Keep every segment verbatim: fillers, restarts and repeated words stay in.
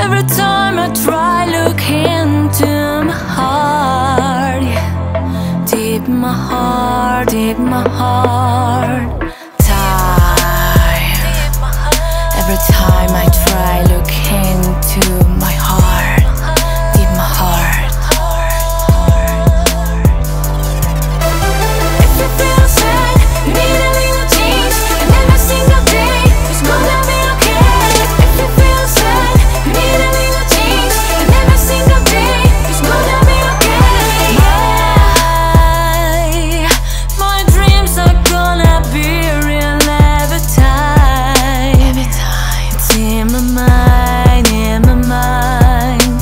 Every time I try look into my heart, yeah. Deep in my heart, deep in my heart. Time. Every time I try look into my heart, deep in my heart. If you feel sad, you need a little change, and every single day it's gonna be okay. If you feel sad, you need a little change, and every single day it's gonna be okay. My, my dreams are gonna be real every time. Every time. It's in my mind, in my mind.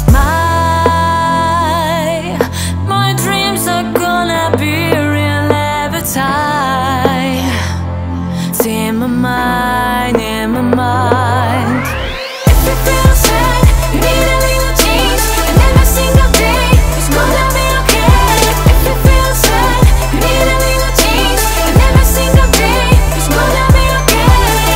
My, my dreams are gonna be real every time. It's in my mind, in my mind. If you feel sad, you need a little change, and every single day it's gonna be okay. If you feel sad, you need a little change, and every single day it's gonna be okay.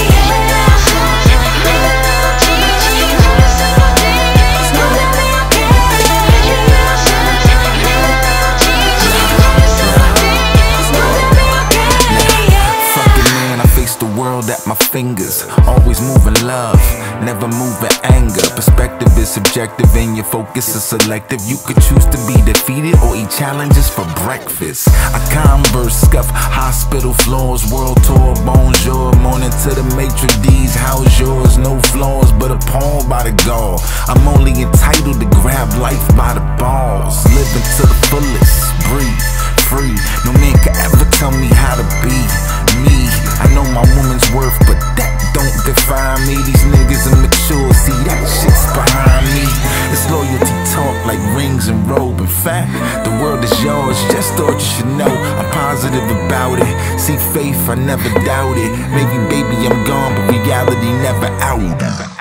Fucking man, I face the world at my fingers. Always moving love, never moving anger. Perspective is subjective and your focus is selective. You could choose to be defeated or eat challenges for breakfast. I converse, scuff hospital floors, world tour, bonjour. Morning to the maitre d's, how's yours? No flaws, but appalled by the gall. I'm only entitled to grab life by the balls. Living to the fullest, breathe free. No man can ever tell me how to be me. I know my woman's worth, but that don't define me. These niggas immature, see that shit's behind me. It's loyalty talk like rings and robe. In fact, the world is yours, just thought you should know. I'm positive about it, see faith, I never doubt it. Maybe baby I'm gone, but reality never out.